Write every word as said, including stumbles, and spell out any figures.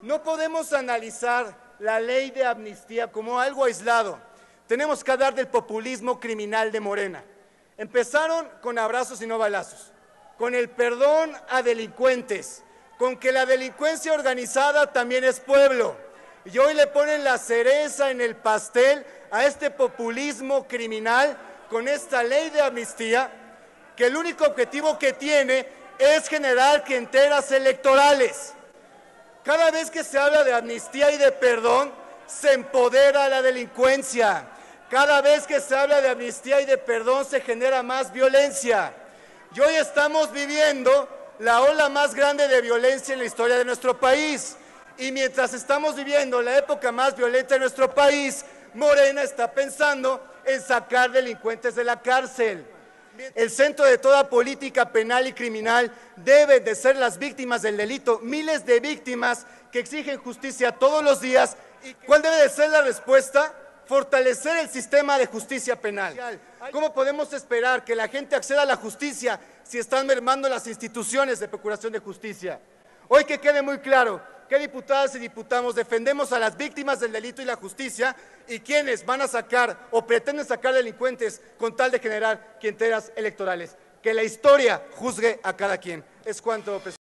No podemos analizar la ley de amnistía como algo aislado. Tenemos que hablar del populismo criminal de Morena. Empezaron con abrazos y no balazos, con el perdón a delincuentes, con que la delincuencia organizada también es pueblo. Y hoy le ponen la cereza en el pastel a este populismo criminal con esta ley de amnistía, que el único objetivo que tiene es generar clientelas electorales. Cada vez que se habla de amnistía y de perdón, se empodera a la delincuencia. Cada vez que se habla de amnistía y de perdón, se genera más violencia. Y hoy estamos viviendo la ola más grande de violencia en la historia de nuestro país. Y mientras estamos viviendo la época más violenta de nuestro país, Morena está pensando en sacar delincuentes de la cárcel. El centro de toda política penal y criminal deben de ser las víctimas del delito, miles de víctimas que exigen justicia todos los días. ¿Cuál debe de ser la respuesta? Fortalecer el sistema de justicia penal. ¿Cómo podemos esperar que la gente acceda a la justicia si están mermando las instituciones de procuración de justicia? Hoy que quede muy claro que diputadas y diputados defendemos a las víctimas del delito y la justicia, y quienes van a sacar o pretenden sacar delincuentes con tal de generar clientelas electorales. Que la historia juzgue a cada quien. Es cuanto, presidente.